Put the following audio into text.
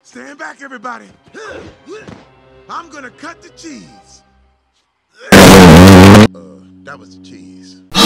Stand back, everybody. I'm gonna cut the cheese. That was the cheese.